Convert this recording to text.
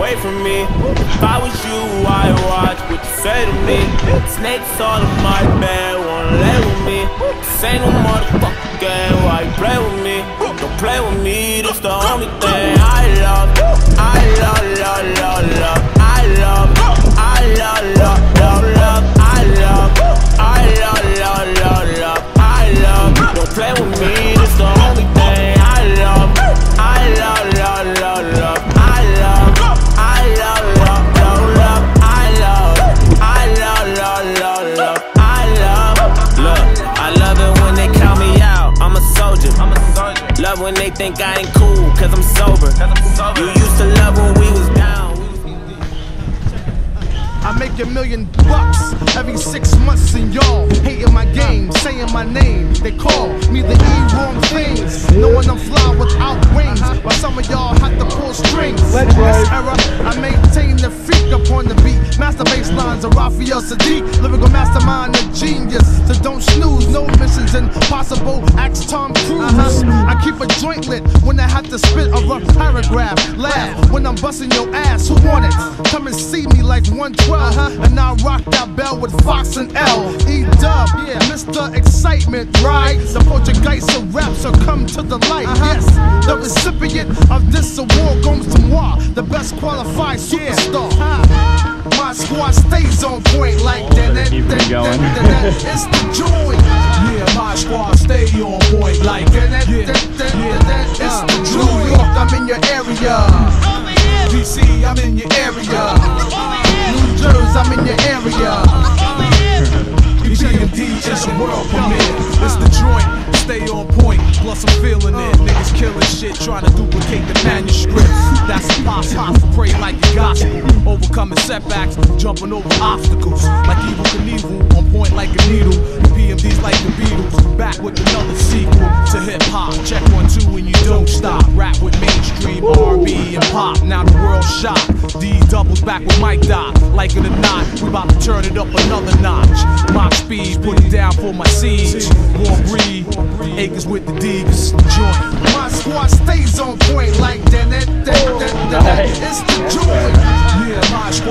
away from me. If I was you, I'd watch what you say to me. Snakes all in my bed, wanna lay with me. This ain't no motherfucking game, why you play with me? Don't play with me, this the only thing I love. I love, love, love, love. I love, I love, love, love, love. I love, I love, love, love, love. I love, don't play with me, this the only thing I love. I love, love, love, love. I love, I love, love, love, love. I love, I love, love, love, love. I love, look, I love it when they count me out. I'm a soldier. Love when they think I ain't cool, cause I'm sober. You used to love when we was down. I make $1 million every 6 months, and y'all hating my game, saying my name. They call me the wrong things, knowing I'm fly without wings, while some of y'all have to pull strings. In this era, I maintain the freak upon the beat. Master bass lines of Raphael Sadiq, lyrical mastermind, a genius. So don't snooze, no missions impossible. Ask Tom Cruise. I keep a joint lit when I have to spit a rough paragraph. Laugh when I'm busting your ass. Who want it? Come and see me like 112. And I rock that bell with Fox and L. E-Dub, yeah, Mr. Excitement, right? The Portuguese of rap shall come to the light. Yes, the recipient of this award goes to moi, the best qualified superstar. My squad stays on point like that. It's the joy. Yeah, my squad stay on point like that. It's the New York, I'm in your area. DC, I'm in your area. New Jersey, I'm in your area. D&D is a world premiere. It's the joint, stay on point. Plus I'm feeling it. Niggas killing shit, trying to duplicate the manuscript. That's impossible. Pray like the gospel. Overcoming setbacks, jumping over obstacles. Like Evel Knievel, on point like a needle. PMD's like the Beatles, back with another sequel to hip hop. Check 1, 2 and you don't stop. Rap with mainstream R&B and pop. Now the world's shocked. D doubles back with Mike Doc. Like it or not, we about to turn it up another notch. Mock speed, put it down for my siege. Warm breed, acres with the D, cause it's the joint. My squad stays on point like that. It's the joint. Yeah, my squad